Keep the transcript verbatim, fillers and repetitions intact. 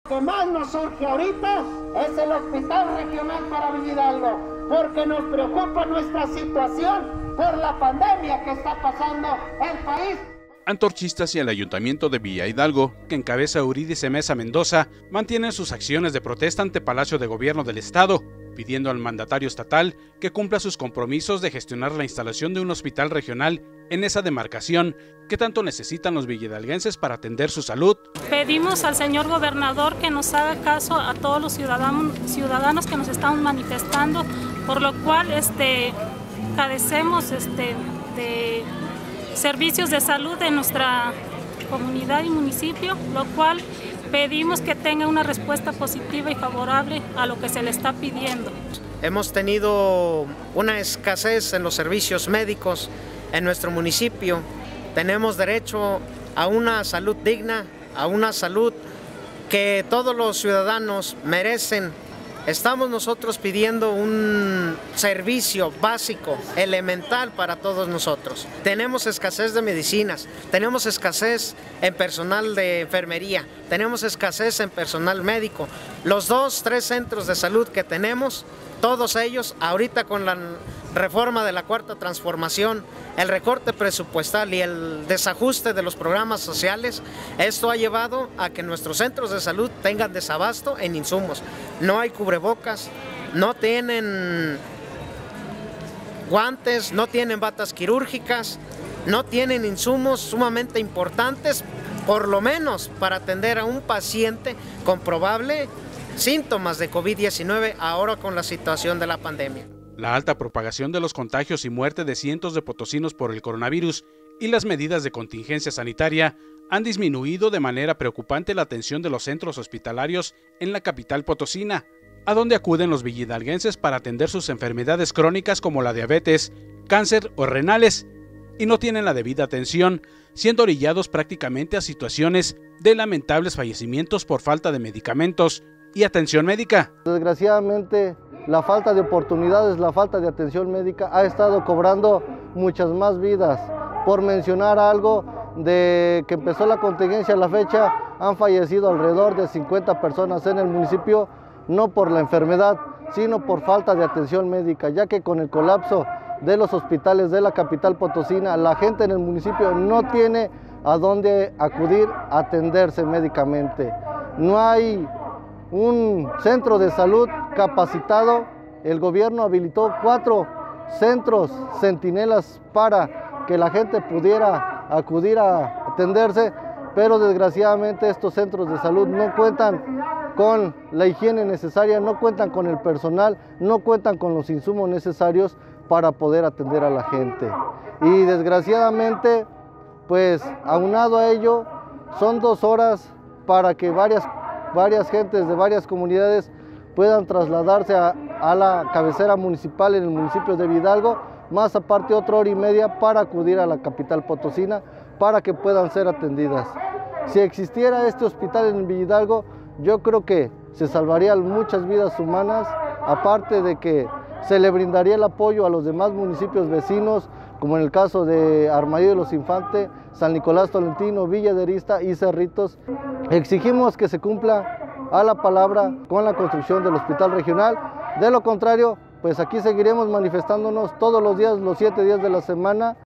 Lo que más nos surge ahorita es el Hospital Regional para Villa Hidalgo, porque nos preocupa nuestra situación por la pandemia que está pasando el país. Antorchistas y el Ayuntamiento de Villa Hidalgo, que encabeza Eurídice Mesa Mendoza, mantienen sus acciones de protesta ante Palacio de Gobierno del Estado, pidiendo al mandatario estatal que cumpla sus compromisos de gestionar la instalación de un hospital regional en esa demarcación que tanto necesitan los villahidalguenses para atender su salud. Pedimos al señor gobernador que nos haga caso a todos los ciudadanos, ciudadanos que nos están manifestando, por lo cual este, carecemos este, de servicios de salud en nuestra comunidad y municipio, lo cual pedimos que tenga una respuesta positiva y favorable a lo que se le está pidiendo. Hemos tenido una escasez en los servicios médicos en nuestro municipio. Tenemos derecho a una salud digna, a una salud que todos los ciudadanos merecen. Estamos nosotros pidiendo un servicio básico, elemental para todos nosotros. Tenemos escasez de medicinas, tenemos escasez en personal de enfermería, tenemos escasez en personal médico. Los dos, tres centros de salud que tenemos, todos ellos, ahorita con la reforma de la Cuarta Transformación, el recorte presupuestal y el desajuste de los programas sociales, esto ha llevado a que nuestros centros de salud tengan desabasto en insumos. No hay cubrebocas, no tienen guantes, no tienen batas quirúrgicas, no tienen insumos sumamente importantes, por lo menos para atender a un paciente con probable síntomas de COVID diecinueve ahora con la situación de la pandemia. La alta propagación de los contagios y muerte de cientos de potosinos por el coronavirus y las medidas de contingencia sanitaria han disminuido de manera preocupante la atención de los centros hospitalarios en la capital potosina, a donde acuden los villahidalguenses para atender sus enfermedades crónicas como la diabetes, cáncer o renales, y no tienen la debida atención, siendo orillados prácticamente a situaciones de lamentables fallecimientos por falta de medicamentos y atención médica. Desgraciadamente, la falta de oportunidades, la falta de atención médica ha estado cobrando muchas más vidas. Por mencionar algo, de que empezó la contingencia a la fecha, han fallecido alrededor de cincuenta personas en el municipio, no por la enfermedad, sino por falta de atención médica, ya que con el colapso de los hospitales de la capital potosina, la gente en el municipio no tiene a dónde acudir a atenderse médicamente. No hay un centro de salud capacitado. El gobierno habilitó cuatro centros centinelas para que la gente pudiera acudir a atenderse, pero desgraciadamente estos centros de salud no cuentan con la higiene necesaria, no cuentan con el personal, no cuentan con los insumos necesarios para poder atender a la gente. Y desgraciadamente, pues aunado a ello, son dos horas para que varias varias gentes de varias comunidades puedan trasladarse a, a la cabecera municipal en el municipio de Villa Hidalgo, más aparte otra hora y media para acudir a la capital potosina para que puedan ser atendidas. Si existiera este hospital en Villa Hidalgo, yo creo que se salvarían muchas vidas humanas, aparte de que se le brindaría el apoyo a los demás municipios vecinos, como en el caso de Armadillo de los Infantes, San Nicolás Tolentino, Villa de Arista y Cerritos. Exigimos que se cumpla a la palabra con la construcción del hospital regional. De lo contrario, pues aquí seguiremos manifestándonos todos los días, los siete días de la semana.